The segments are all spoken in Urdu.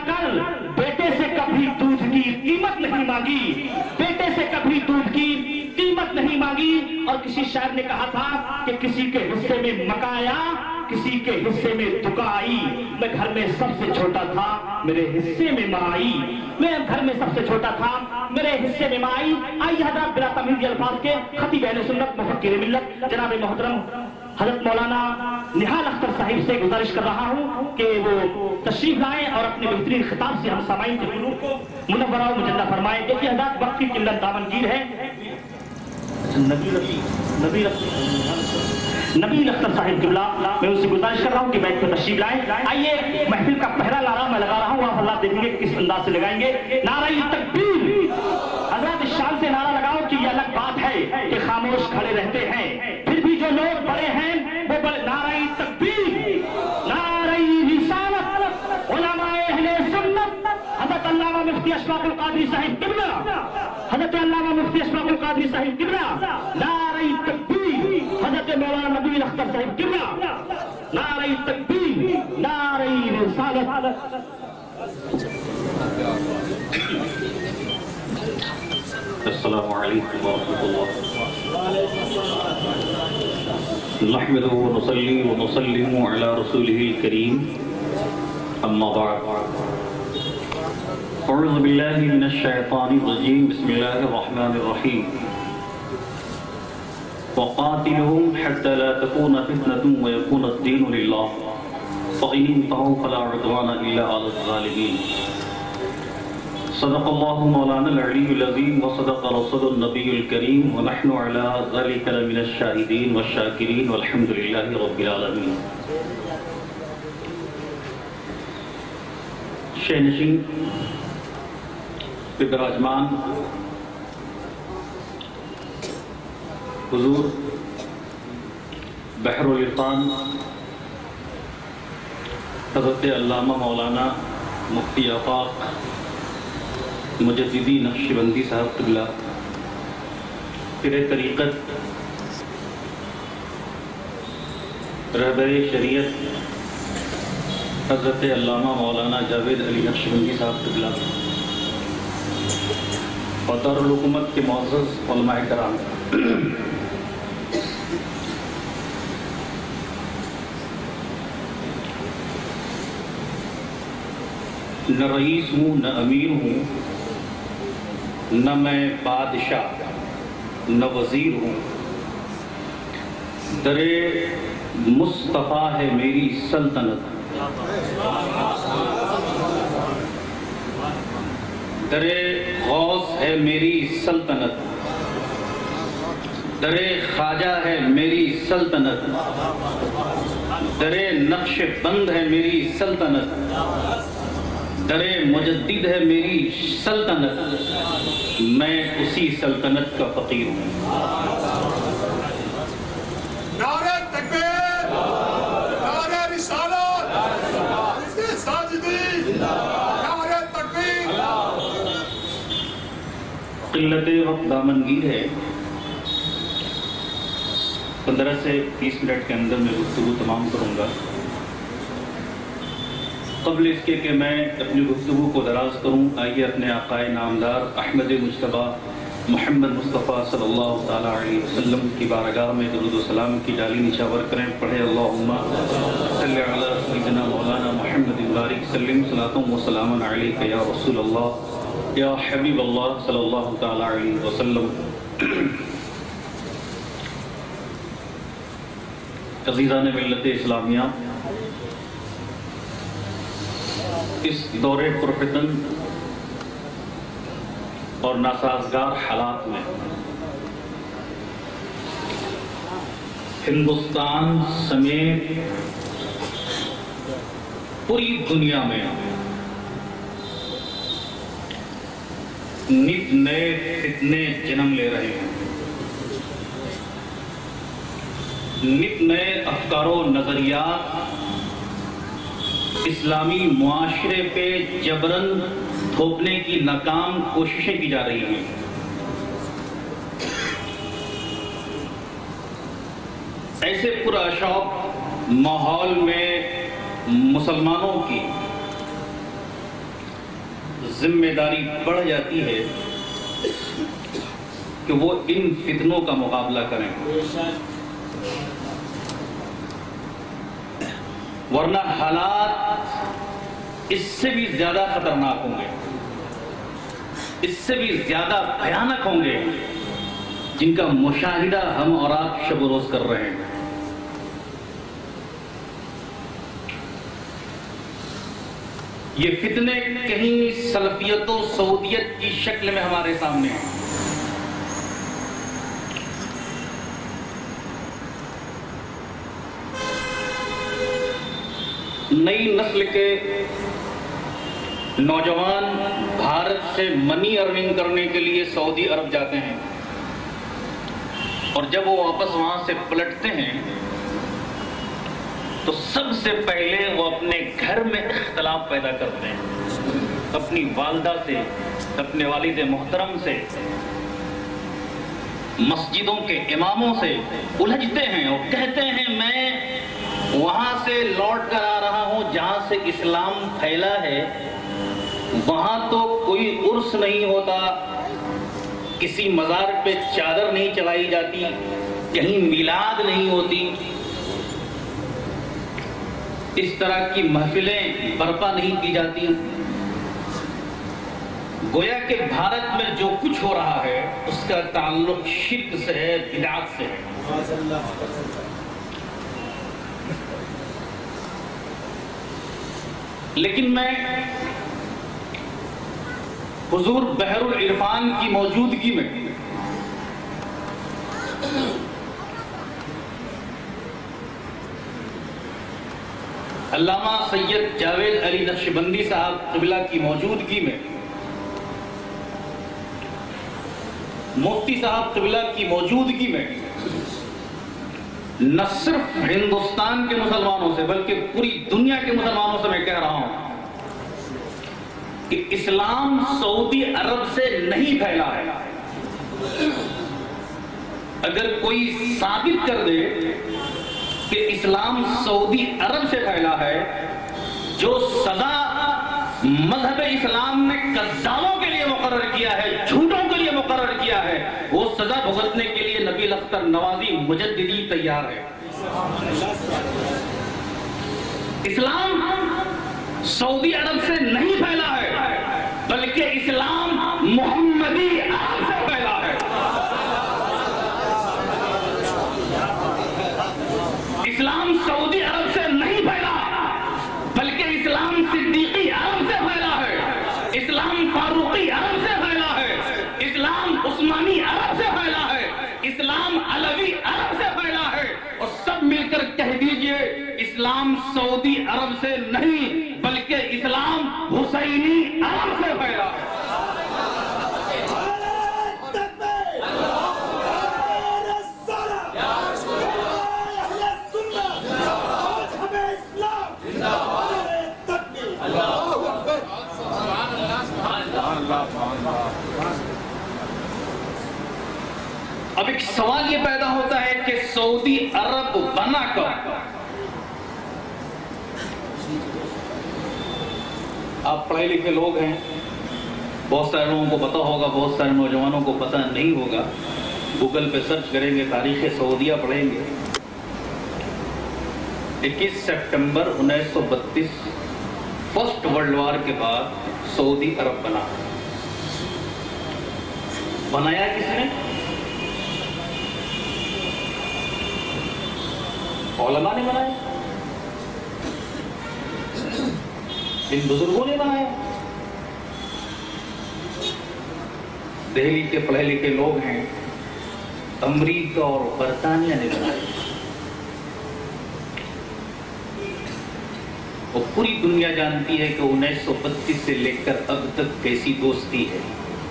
کر بیٹے سے کبھی دودھ کی قیمت نہیں مانگی، بیٹے سے کبھی دودھ کی قیمت نہیں مانگی۔ اور کسی شاعر نے کہا تھا کہ کسی کے حصے میں مکہ آیا، کسی کے حصے میں دکا آئی، میں گھر میں سب سے چھوٹا تھا میرے حصے میں ماں آئی، میں گھر میں سب سے چھوٹا تھا میرے حصے میں ماں آئی۔ آئیے حضرات بلا تمہید الفاظ کے خطیب اہل سنت مفکر ملت جناب محترم حضرت مولانا نہال اختر صاحب سے گزارش کر رہا ہوں کہ وہ تشریف لائیں اور اپنے بہترین خطاب سے ہم سامعین کے قلوب کو منورہ و مجلہ فرمائیں۔ دیکھیے حضرات وقت کی قلت دامنگیر ہے۔ نبیل اختر صاحب قبلہ، میں ان سے گزارش کر رہا ہوں کہ بیٹھ کر تشریف لائیں۔ آئیے محفل کا پہلا نعرہ میں لگا رہا ہوں، آپ اللہ دیکھیں گے کس انداز سے لگائیں گے۔ نعرہ تکبیر۔ حضرات اس شان سے نعرہ لگاؤ کہ یہ الگ بات ہے کہ خاموش کھڑے رہتے ہیں، پھر بھی جو لوگ بڑے ہیں وہ بڑے۔ نعرہ تکبیر، نعرہ رسالت، علماء اہل سنت، حضرت علامہ مفتی اشفاق القادری صاحب قبلہ، حضرت علامہ مفتی اشفاق القادری صاحب قبلہ، نعرہ تکبیر، حضرت مولانا نبیل اختر صاحب قبلہ، نعرہ تکبیر، نعرہ رسالت۔ السلام علیکم ورحمۃ اللہ۔ نحمد ونصلی ونسلم علی رسولہ الکریم، اما بعد۔ اعوذ باللہ من الشیطان الرجیم، بسم اللہ الرحمن الرحیم۔ وقاتلهم حتى لا تكون فتنة ويكون الدين لله فإن انتهوا فلا عدوان إلا على الظالمين۔ صدق اللہ مولانا العلی العظیم وصدق رسول النبی الکریم ونحن على ذلك لمن الشاہدین والشاکرین والحمد للہ رب العالمین۔ شہنشین پہ براجمان حضور بحر العرفان حضرت علامہ مولانا مفتی آفاق مجددی نقشبندی صاحب قبلہ، پیر طریقت، رہبر شریعت حضرت علامہ مولانا جاوید علی نقشبندی صاحب قبلہ، اور دارالحکومت کے معزز علماء کرام، نہ رئیس ہوں نہ امیر ہوں، نہ میں بادشاہ نہ وزیر ہوں، در مصطفیٰ ہے میری سلطنت، در غوث ہے میری سلطنت، در خواجہ ہے میری سلطنت، در نقش بند ہے میری سلطنت، در مجدد ہے میری سلطنت، میں اسی سلطنت کا فقیر ہوں۔ نعرہ تکبیر، نعرہ رسالت، اسے ساجدی، نعرہ تکبیر۔ قلت وقت دامنگیر ہے، 15 سے 30 منٹ کے اندر میں گفتگو تمام کروں گا۔ قبل اس کے کہ میں اپنی گفتگو کو دراز کروں، آئیے اپنے آقا نامدار احمد مجتبیٰ محمد مصطفیٰ صلی اللہ تعالیٰ علیہ وسلم کی بارگاہ میں درود و سلام کی ڈالی نشاور کریں۔ پڑھے اللہم صلی علی سیدنا مولانا محمد بارک سلم صلاۃ و سلام علیک یا رسول اللہ یا حبیب اللہ صلی اللہ تعالیٰ علیہ وسلم۔ عزیزان ملت اسلامیہ، اس دور پرفتن اور ناسازگار حالات میں ہندوستان سمیت پوری دنیا میں نت نئے فتنے جنم لے رہے ہیں، نت نئے افکار و نظریات اسلامی معاشرے پہ جبراً تھوپنے کی ناکام کوششیں کی جا رہی ہیں۔ ایسے پراشوق ماحول میں مسلمانوں کی ذمہ داری بڑھ جاتی ہے کہ وہ ان فتنوں کا مقابلہ کریں، ورنہ حالات اس سے بھی زیادہ خطرناک ہوں گے، اس سے بھی زیادہ بھیانک ہوں گے جن کا مشاہدہ ہم اور آپ شب و روز کر رہے ہیں۔ یہ فتنے کہیں سلفیت و سعودیت کی شکل میں ہمارے سامنے ہیں۔ نئی نسل کے نوجوان بھارت سے منی ارننگ کرنے کے لیے سعودی عرب جاتے ہیں، اور جب وہ واپس وہاں سے پلٹتے ہیں تو سب سے پہلے وہ اپنے گھر میں اختلاف پیدا کرتے ہیں، اپنی والدہ سے، اپنے والد محترم سے، مسجدوں کے اماموں سے الجھتے ہیں اور کہتے ہیں میں وہاں سے لوٹ کر آ رہا ہوں جہاں سے اسلام پھیلا ہے، وہاں تو کوئی عرس نہیں ہوتا، کسی مزار پہ چادر نہیں چلائی جاتی، کہیں میلاد نہیں ہوتی، اس طرح کی محفلیں برپا نہیں کی جاتی۔ گویا کہ بھارت میں جو کچھ ہو رہا ہے اس کا تعلق شرک سے ہے، بدعت سے ہے۔ لیکن میں حضور بحر العرفان کی موجودگی میں علامہ سید جاوید علی نقشبندی صاحب قبلہ کی موجودگی میں، مفتی صاحب قبلہ کی موجودگی میں نہ صرف ہندوستان کے مسلمانوں سے بلکہ پوری دنیا کے مسلمانوں سے میں کہہ رہا ہوں کہ اسلام سعودی عرب سے نہیں پھیلا ہے۔ اگر کوئی ثابت کر دے کہ اسلام سعودی عرب سے پھیلا ہے، جو سزا مذہب اسلام نے کذابوں کے لیے مقرر کیا ہے، جھوٹوں کے لیے مقرر کیا ہے، وہ سزا بھگتنے کے لیے نبیل اختر نوازی مجددی تیار ہے۔ اسلام سعودی عرب سے نہیں پھیلا ہے بلکہ اسلام محمدی عرب سے پھیلا ہے۔ اسلام سعودی عرب سے نہیں پھیلا بلکہ اسلام صدیقی عرب سے پھیلا ہے، اسلام فاروقی عرب سے پھیلا ہے، اسلام عثمانی عرب سے پھیلا ہے، اسلام علوی عرب سے پھیلا ہے، اور سب مل کر کہہ دیجئے اسلام سعودی عرب سے نہیں بلکہ اسلام حسینی عرب سے پھیلا ہے۔ اب ایک سوال یہ پیدا ہوتا ہے کہ سعودی عرب بنا کب؟ آپ پڑھے لکھے لوگ ہیں، بہت سارے لوگوں کو پتا ہوگا، بہت سارے نوجوانوں کو پتا نہیں ہوگا۔ گوگل پہ سرچ کریں گے، تاریخ سعودیہ پڑھیں گے، 21 سپٹمبر 1932 فرسٹ ورلڈ وار کے بعد سعودی عرب بنا۔ بنایا کس نے؟ علماء نے بنایا، ان بزرگوں نے بنایا۔ دہلی کے پڑھے لکھے لوگ ہیں، امریکہ اور برطانیہ نے بنایا، اور پوری دنیا جانتی ہے کہ 1932 سے لے کر اب تک کیسی دوستی ہے۔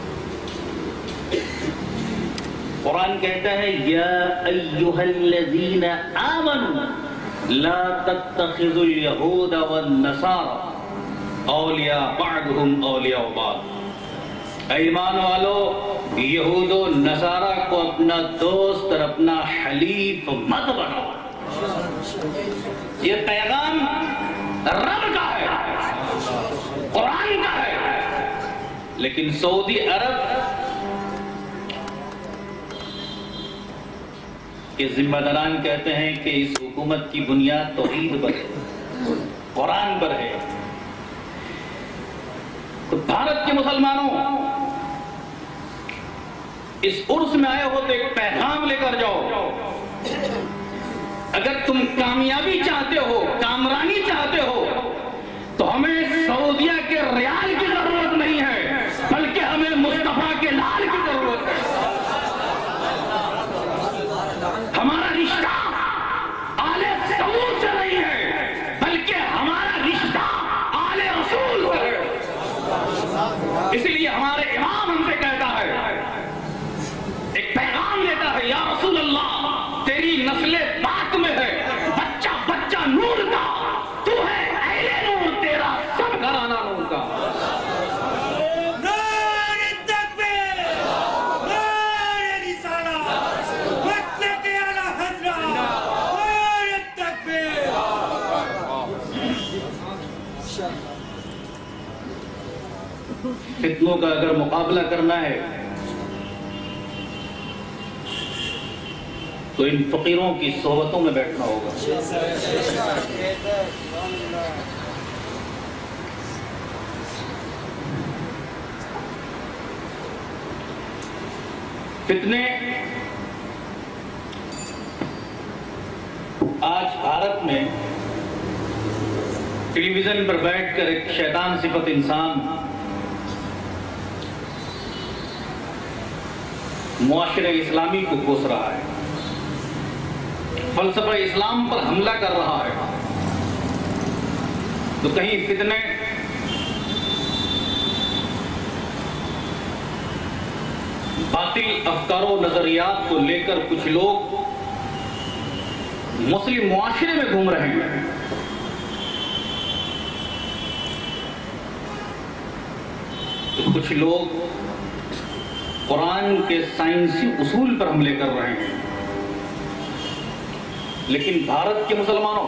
قرآن کہتا ہے یا ایھا الذین آمنوا لا تتخذوا اليہود والنصارى اولیاء بعضهم اولیاء بعض، اے ایمان والو یہود و نصارہ کو اپنا دوست اور اپنا حلیف مت بناؤ۔ یہ پیغام رب کا ہے، قرآن کا ہے، لیکن سعودی عرب کے ذمہ داران کہتے ہیں کہ اس حکومت کی بنیاد توحید پر ہے، قرآن پر ہے۔ تو بھارت کے مسلمانوں، اس عرس میں آئے ہو تو ایک پیغام لے کر جاؤ۔ اگر تم کامیابی چاہتے ہو، کامرانی چاہتے ہو، تو ہمیں سعودیہ کے ریال کی ضرورت نہیں ہے، بلکہ ہمیں مصطفیٰ کے لال کی ضرورت ہے۔ ہمارا رشتہ آل سعود سے نہیں ہے، بلکہ ہمارا رشتہ آل رسول سے ہے۔ اسی لیے ہمارے امام ہم سے کہتا ہے، ایک پیغام دیتا ہے، یا رسول اللہ تیری نسل پاک میں ہے بچہ بچہ نور کا، تو ہے اہل نور، تیرا سب گھرانہ نور کا۔ نعرہ تکبیر، نعرہ رسالت، مطلق اعلی حضرت، نعرہ تکبیر۔ فتنوں کا اگر مقابلہ کرنا ہے تو ان فقیروں کی صحبتوں میں بیٹھنا ہوگا۔ فتنے آج بھارت میں ٹیلی ویژن پر بیٹھ کر ایک شیطان صفت انسان معاشرہ اسلامی کو کوس رہا ہے، فلسفہ اسلام پر حملہ کر رہا ہے۔ تو کہیں فتنے باطل افکار و نظریات کو لے کر کچھ لوگ مسلم معاشرے میں گھوم رہے ہیں، تو کچھ لوگ قرآن کے سائنسی اصول پر حملے کر رہے ہیں۔ لیکن بھارت کے مسلمانوں،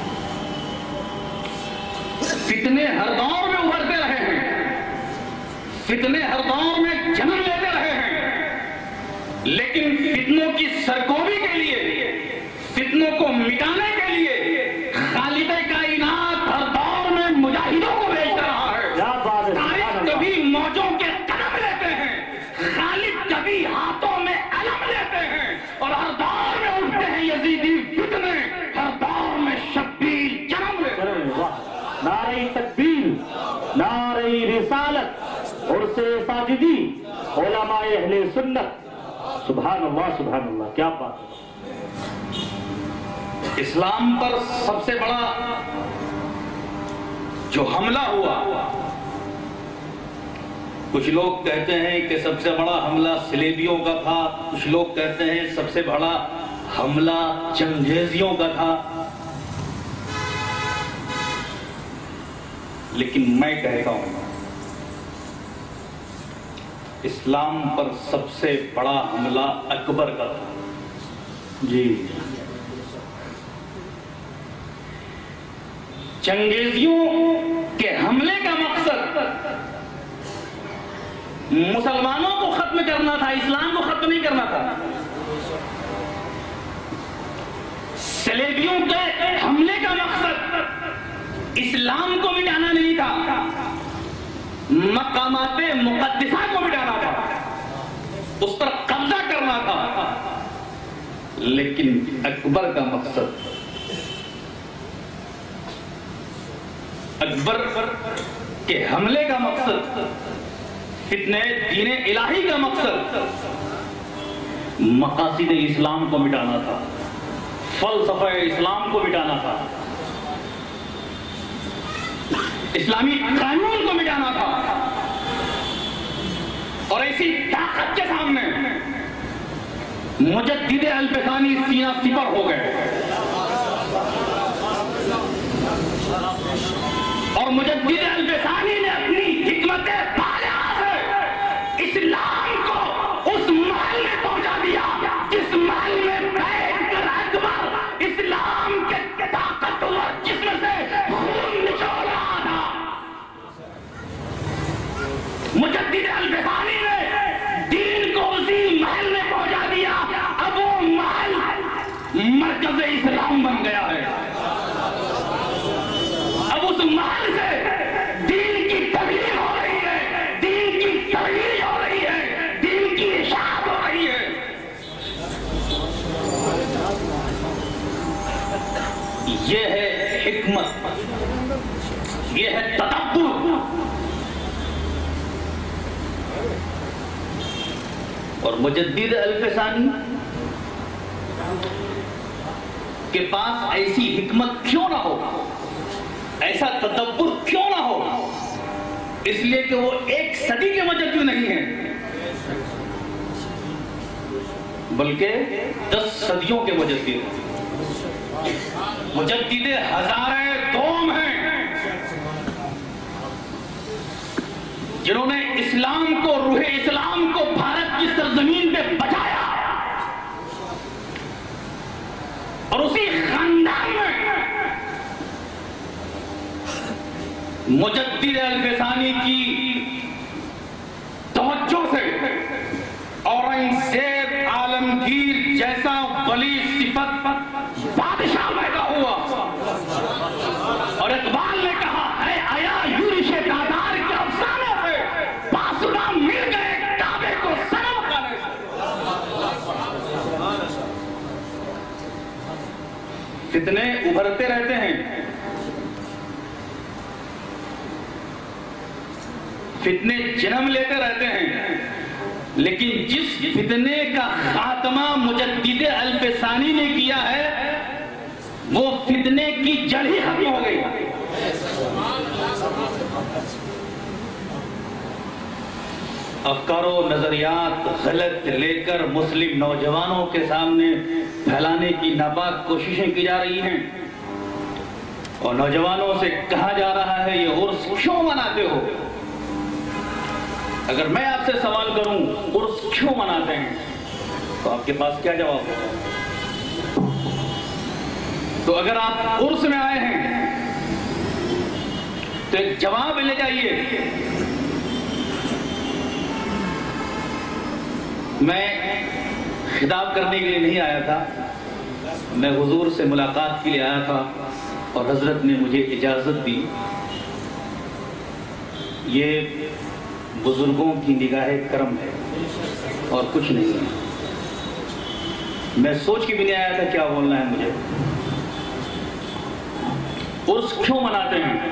فتنے ہر دور میں ابھرتے رہے ہیں، فتنے ہر دور میں جنم لیتے رہے ہیں، لیکن فتنوں کی سرکوبی کے لیے، فتنوں کو مٹانے کے لیے خالق کائنات ہر دور میں مجاہدوں کو بھیج رہا ہے۔ تاریخ کبھی موجوں کے قدم لیتے ہیں، خالق کبھی ہاتھوں میں علم لیتے ہیں، اور ہر دور میں اٹھتے ہیں یزیدی فتنے، ہر دور میں شبیر جنم لیتے ہیں۔ نعرہ تکبیر، نعرہ رسالت، عرس ساجدی، علماء اہل سنت، سبحان اللہ سبحان اللہ، کیا بات ہے۔ اسلام پر سب سے بڑا جو حملہ ہوا، کچھ لوگ کہتے ہیں کہ سب سے بڑا حملہ صلیبیوں کا تھا، کچھ لوگ کہتے ہیں سب سے بڑا حملہ چنگیزیوں کا تھا، لیکن میں کہتا ہوں اسلام پر سب سے بڑا حملہ اکبر کا تھا۔ جی، چنگیزیوں کے حملے کا مقصد مسلمانوں کو ختم کرنا تھا، اسلام کو ختم نہیں کرنا تھا۔ صلیبیوں کے حملے کا مقصد اسلام کو مٹانا نہیں تھا، مقامات مقدسہ کو مٹانا تھا، اس پر قبضہ کرنا تھا۔ لیکن اکبر کا مقصد، اکبر کے حملے کا مقصد، فتنہ دین الہی کا مقصد مقاصد اسلام کو مٹانا تھا، فلسفہ اسلام کو مٹانا تھا، اسلامی قانون کو مٹانا تھا۔ اور ایسی طاقت کے سامنے مجدد الفسانی سینہ سپر ہو گئے، اور مجدد الفسانی نے اپنی حکمت بالغہ سے اسلام کو اس محل میں پہنچا دیا جس محل میں بیٹھ کر اکبر اسلام کے طاقتور جسم سے خون نچوڑ رہا تھا۔ مجدد الفسانی نے دین کو اسی محل میں پہنچا دیا. اب وہ محل مرکز اسلام بن گیا ہے. اب اس محل سے دین کی تبلیغ ہو رہی ہے, دین کی ترویج ہو رہی ہے, دین کی اشاعت ہو رہی ہے. یہ ہے حکمت, یہ ہے تدبر. اور مجدد الفسانی کے پاس ایسی حکمت کیوں نہ ہو, ایسا تدبر کیوں نہ ہو؟ اس لیے کہ وہ ایک صدی کے مجدد نہیں ہیں, بلکہ 10 صدیوں کے مجدد ہیں. مجدد ہزارہ دوم ہیں, جنہوں نے اسلام کو, روح اسلام کو بھارت کی سرزمین پہ بچایا. اور اسی خاندان میں مجدد الفسانی کی توجہ سے اورنگزیب عالمگیر جیسا ولی صفت بادشاہ پیدا ہوا. اور اقبال نے کہا ہے آیا یورش دادار کے افسانے سے پاسداں مل گئے کعبے کو صنم خانے سے. فتنے ابھرتے رہتے ہیں, فتنے جنم لیتے رہتے ہیں, لیکن جس فتنے کا خاتمہ مجدد الفسانی نے کیا ہے وہ فتنے کی جڑ ہی ختم ہو گئی. افکار و نظریات غلط لے کر مسلم نوجوانوں کے سامنے پھیلانے کی ناپاک کوششیں کی جا رہی ہیں, اور نوجوانوں سے کہا جا رہا ہے یہ عرس کیوں مناتے ہو؟ اگر میں آپ سے سوال کروں عرس کیوں مناتے ہیں تو آپ کے پاس کیا جواب ہوگا؟ تو اگر آپ عرس میں آئے ہیں تو ایک جواب لے جائیے. میں خطاب کرنے کے لیے نہیں آیا تھا, میں حضور سے ملاقات کے لیے آیا تھا اور حضرت نے مجھے اجازت دی. یہ بزرگوں کی نگاہ کرم ہے اور کچھ نہیں ہے. میں سوچ کے بھی نہیں آیا تھا کیا بولنا ہے مجھے. عرس کیوں مناتے ہیں؟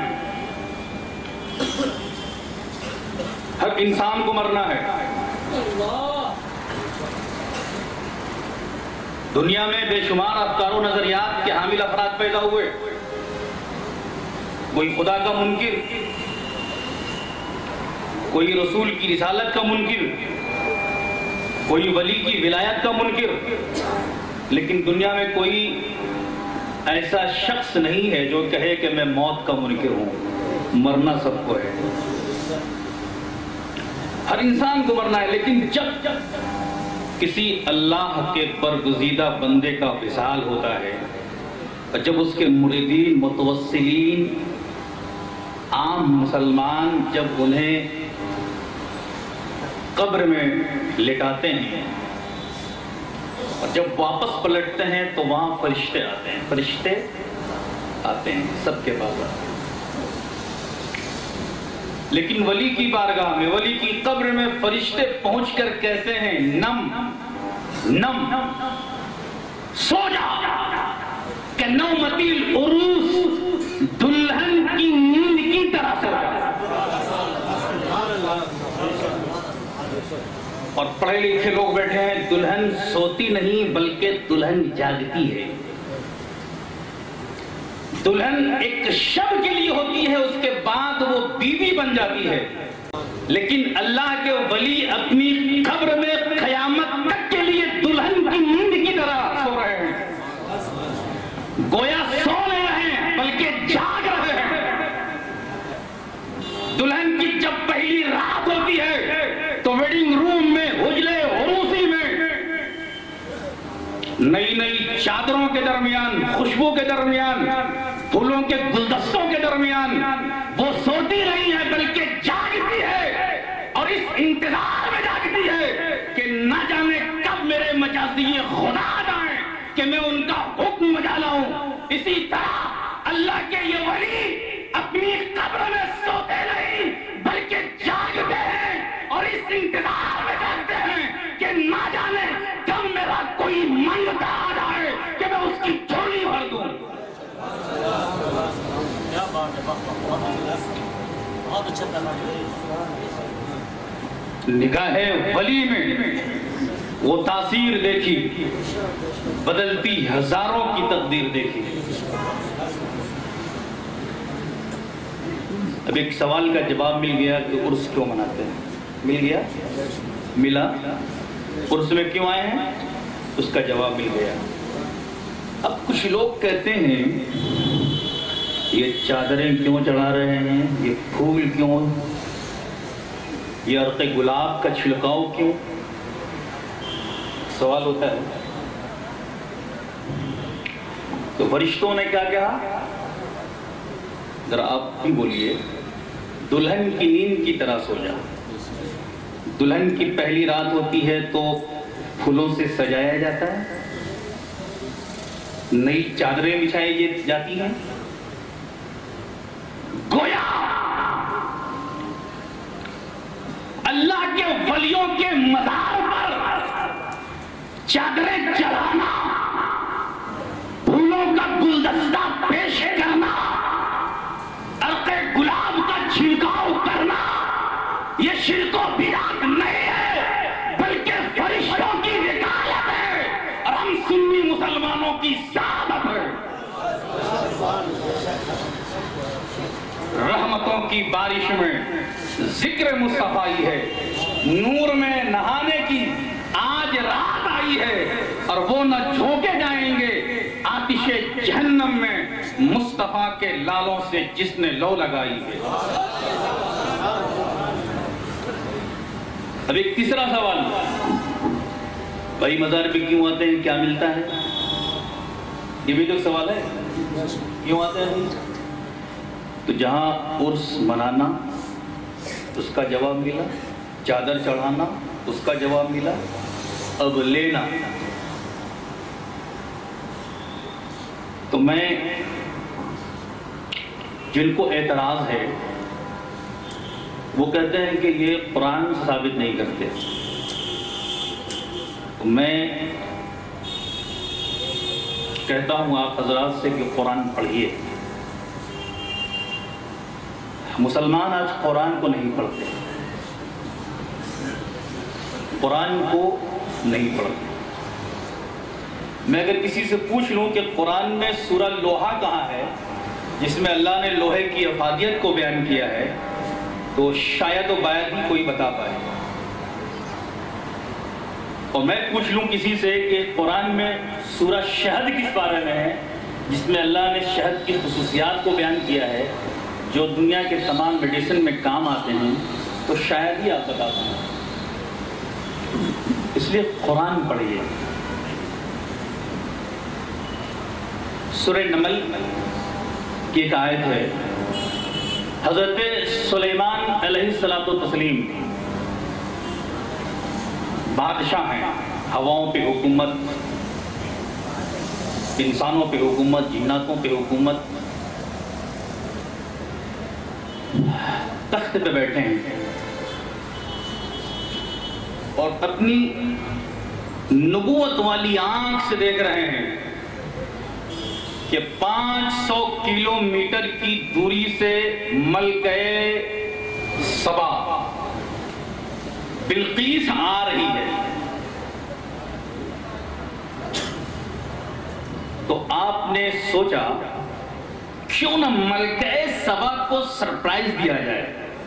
ہر انسان کو مرنا ہے. دنیا میں بے شمار افکار و نظریات کے حامل افراد پیدا ہوئے. کوئی خدا کا منکر, کوئی رسول کی رسالت کا منکر, کوئی ولی کی ولایت کا منکر, لیکن دنیا میں کوئی ایسا شخص نہیں ہے جو کہے کہ میں موت کا منکر ہوں. مرنا سب کو ہے, ہر انسان کو مرنا ہے. لیکن جب کسی اللہ کے برگزیدہ بندے کا وصال ہوتا ہے, اور جب اس کے مریدین, متوسلین, عام مسلمان جب انہیں قبر میں لٹاتے ہیں اور جب واپس پلٹتے ہیں تو وہاں فرشتے آتے ہیں, فرشتے آتے ہیں, سب کے پاس آتے ہیں. لیکن ولی کی بارگاہ میں, ولی کی قبر میں فرشتے پہنچ کر کہتے ہیں نم نم, سو جا, کہ نومتی العروس, دلہن کی نیند کی طرح سو جا. اور پڑھے لکھے لوگ بیٹھے ہیں, دلہن سوتی نہیں بلکہ دلہن جاگتی ہے. دلہن ایک شب کے لیے ہوتی ہے, اس کے بعد وہ بیوی بن جاتی ہے. لیکن اللہ کے ولی اپنی قبر میں قیامت تک کے لیے دلہن کی نیند کی طرح سو رہے ہیں. گویا سو نہیں رہے ہیں بلکہ جاگ رہے ہیں. دلہن کی جب پہلی رات ہوتی ہے تو ویڈنگ روم میں, حجرے عروسی میں, نئی نئی چادروں کے درمیان, خوشبو کے درمیان, پھولوں کے گلدستوں کے درمیان وہ سوتی نہیں ہے بلکہ جاگتی ہے. انتظار میں جاگتی ہے کہ نہ جانے کب میرے مجازی خدا آ جائیں کہ میں ان کا حکم بجا لاؤں. اسی طرح اللہ کے یہ ولی اپنی قبر میں سوتے نہیں بلکہ جاگتے ہیں اور اس انتظار میں جاگتے ہیں کہ نہ جانے کب میرا کوئی منگتا آ جائے کہ میں اس کی جھولی بھر دوں. نگاہ ولی میں وہ تاثیر دیکھی، بدلتی ہزاروں کی تقدیر دیکھی. اب ایک سوال کا جواب مل گیا کہ عرس کیوں مناتے ہیں. مل گیا؟ ملا؟ عرس میں کیوں آئے ہیں؟ اس کا جواب مل گیا. اب کچھ لوگ کہتے ہیں یہ چادریں کیوں چڑھا رہے ہیں، یہ پھول کیوں، یہ عرق گلاب کا چھڑکاؤ کیوں؟ سوال ہوتا ہے. تو فرشتوں نے کیا کہا؟ ذرا آپ بھی بولیے. دلہن کی نیند کی طرح سو جا. دلہن کی پہلی رات ہوتی ہے تو پھولوں سے سجایا جاتا ہے، نئی چادریں بچھائی جاتی ہیں. گویا اللہ کے ولیوں کے مزار پر چادریں چڑھانا، پھولوں کا گلدستہ پیش کرنا، عرق گلاب کا چھڑکاؤ کرنا، یہ شرک و بدعت نہیں ہے بلکہ فرشتوں کی وکالت ہے اور ہم سنی مسلمانوں کی سعادت ہے. رحمتوں کی بارش میں ذکر مصطفیٰ ہے، نور میں نہانے کی آج رات آئی ہے اور وہ نہ جھونکے جائیں گے آتش جہنم میں مصطفیٰ کے لالوں سے جس نے لو لگائی ہے. اب ایک تیسرا سوال، بھائی مزار پہ کیوں آتے ہیں، کیا ملتا ہے؟ یہ بھی تو سوال ہے، کیوں آتے ہیں؟ تو جہاں عرس منانا اس کا جواب ملا، چادر چڑھانا اس کا جواب ملا، اب لینا. تو میں جن کو اعتراض ہے وہ کہتے ہیں کہ یہ قرآن ثابت نہیں کرتے، تو میں کہتا ہوں آپ حضرات سے کہ قرآن پڑھیے. مسلمان آج قرآن کو نہیں پڑھتے، قرآن کو نہیں پڑھتے. میں اگر کسی سے پوچھ لوں کہ قرآن میں سورہ لوہا کہاں ہے جس میں اللہ نے لوہے کی افادیت کو بیان کیا ہے، تو شاید و باید ہی کوئی بتا پائے. اور میں پوچھ لوں کسی سے کہ قرآن میں سورہ شہد کس بارے میں ہے جس میں اللہ نے شہد کی خصوصیات کو بیان کیا ہے جو دنیا کے تمام میڈیسن میں کام آتے ہیں، تو شاید ہی آپ بتا پائیں. اس لیے قرآن پڑھیے. سورہ نمل کی ایک آیت ہے، حضرت سلیمان علیہ السلام بادشاہ ہیں، ہواؤں پہ حکومت، انسانوں پہ حکومت، جناتوں پہ حکومت، تخت پہ بیٹھے ہیں اور اپنی نبوت والی آنکھ سے دیکھ رہے ہیں کہ 500 کلومیٹر کی دوری سے ملکہ سبا بلقیس آ رہی ہے. تو آپ نے سوچا کیوں نہ ملکہ سبا کو سرپرائز دیا جائے.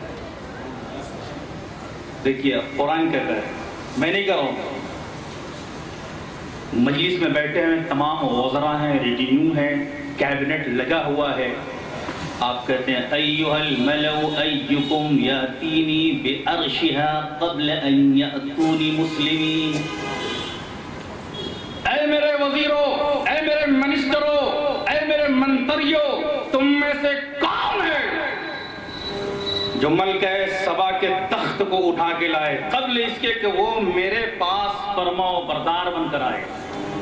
دیکھیے قرآن کہتا ہے، میں نہیں کہہ رہا ہوں، مجلس میں بیٹھے ہیں، تمام وزراء ہیں، ریٹینیو ہیں، کیبنٹ لگا ہوا ہے. آپ کہتے ہیں ایھا الملأ ایکم یاتینی بعرشها قبل ان یاتونی مسلمین. اے میرے وزیروں، اے میرے منسٹروں، اے میرے منتریوں، تم میں سے کون ہے جو ملکہ سبا کے تخت تخت کو اٹھا کے لائے قبل اس کے کہ وہ میرے پاس فرما و بردار بن کر آئے۔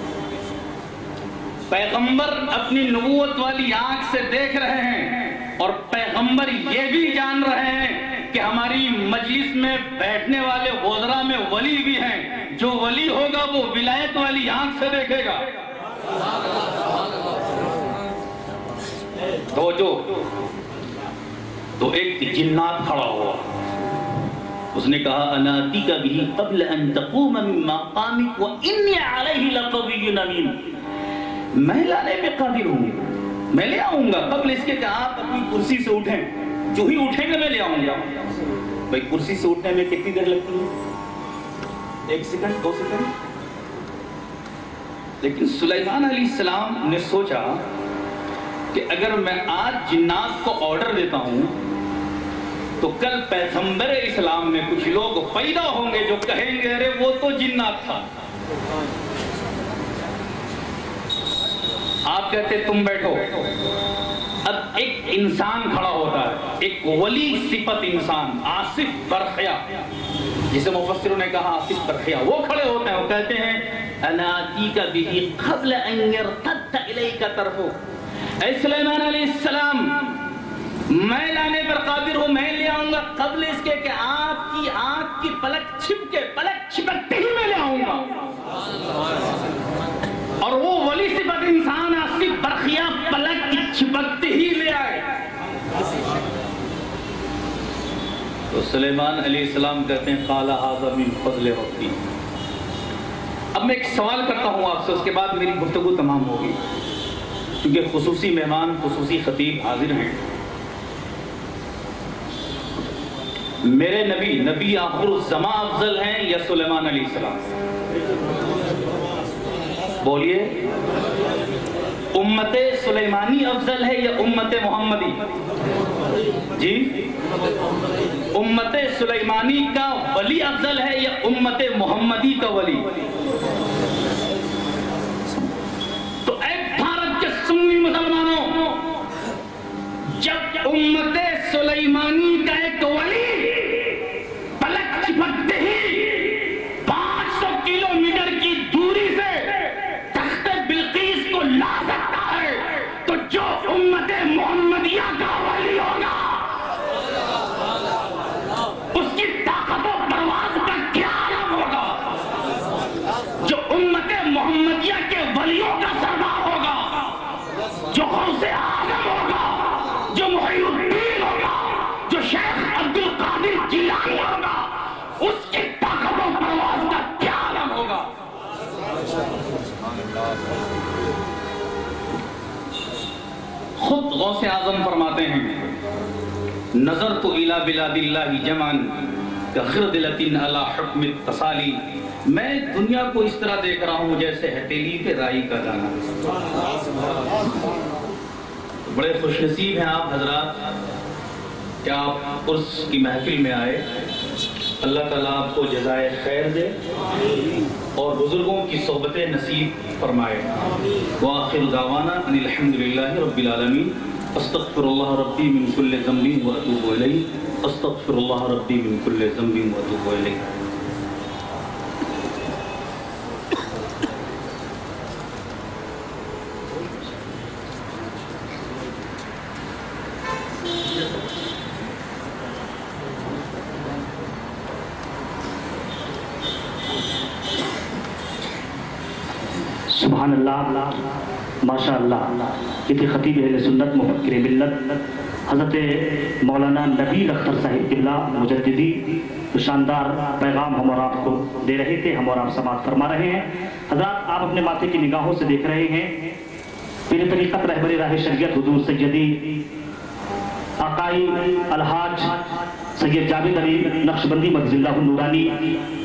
پیغمبر اپنی نبوت والی آنکھ سے دیکھ رہے ہیں اور پیغمبر یہ بھی جان رہے ہیں کہ ہماری مجلس میں بیٹھنے والے وزراء میں ولی بھی ہیں، جو ولی ہوگا وہ ولایت والی آنکھ سے دیکھے گا۔ تو ایک جنات کھڑا ہوا، اس نے کہا انا اتیک بہ قبل ان تقوم من مقامک وانی علیہ لقوی امین، میں لانے پہ قادر ہوں، میں لے آؤں گا قبل اس کے کہ آپ اپنی کرسی سے اٹھیں، جو ہی اٹھیں گے میں لے آؤں گا۔ بھائی کرسی سے اٹھنے میں کتنی دیر لگتی ہے؟ 1 سیکنڈ 2 سیکنڈ؟ لیکن سلیمان علیہ السلام نے سوچا کہ اگر میں آج جنات کو آرڈر دیتا ہوں تو کل پیغمبر اسلام میں کچھ لوگ پیدا ہوں گے جو کہیں گے ارے وہ تو جنات تھا۔ آپ کہتے تم بیٹھو، اب ایک انسان کھڑا ہوتا ہے، ایک ولی صفت انسان، آصف برخیا، جسے مفسروں نے کہا آصف برخیا، وہ کھڑے ہوتے ہیں، وہ کہتے ہیں انا آتیک بہ قبل ان یرتد الیک طرفک، اے سلیمان علیہ السلام میں لانے پر قادر ہوں، میں لے آؤں گا قبل اس کے کہ آپ کی آنکھ کی پلک چھپ کے، پلک چھپکتے ہی میں لے آؤں گا۔ اور وہ ولی صفت انسان آصف برخیا پلک چھپکتے ہی لے آئے۔ تو سلیمان علیہ السلام کہتے ہیں قال ھذا من فضل ربی۔ اب میں ایک سوال کرتا ہوں آپ سے، اس کے بعد میری گفتگو تمام ہوگی، کیونکہ خصوصی مہمان، خصوصی خطیب حاضر ہیں۔ میرے نبی آخر الزمان افضل ہیں یا سلیمان علیہ السلام؟ بولیے، امت سلیمانی افضل ہے یا امت محمدی؟ جی، امت سلیمانی کا ولی افضل ہے یا امت محمدی کا ولی؟ تو اے بھارت کے سنی مسلمانوں، جب امت سلیمانی کا ایک ولی پلک چھپکتے ہی 500 کلومیٹر کی دوری سے تخت بلقیس کو لا سکتا ہے، تو جو امت محمدیہ کا ولی ہوگا اس کی طاقت و پرواز کا کیا عالم ہوگا؟ جو امت محمدیہ کے ولیوں کا سردار ہوگا، جو غوث اعظم ہوگا، جو محی الدین ہوگا، جو شیخ عبد القادر جیلانی ہوگا، اس کی طاقت و پرواز کا کیا عالم ہوگا؟ خود غوث اعظم فرماتے ہیں نظرت الی بلاد اللہ جمعا کخردلۃ علی حکم التسالی، میں دنیا کو اس طرح دیکھ رہا ہوں جیسے ہتھیلی پہ رائی کا دانہ۔ بڑے خوش نصیب ہیں آپ حضرات کہ آپ عرس کی محفل میں آئے، اللہ تعالیٰ آپ کو جزائے خیر دے اور بزرگوں کی صحبت نصیب فرمائے۔ وآخر دعوانا ان الحمدللہ رب العالمین، استغفر اللہ ربی من کل ذنب واتوب الیہ، استغفر اللہ ربی من کل ذنب واتوب الیہ۔ سبحان اللہ، ماشاء اللہ۔ یہ تھے خطیب اہل سنت مفکر ملت حضرت مولانا نبیل اختر صاحب قبلہ مجددی، تو شاندار پیغام ہم اور آپ کو دے رہے تھے، ہم اور آپ سماعت فرما رہے ہیں۔ حضرات آپ اپنے ماتھے کی نگاہوں سے دیکھ رہے ہیں پیر طریقت رہبر راہ شریعت حضور سیدی آقائی الحاج سید جاوید علی نقشبندی مجزی اللہ النورانی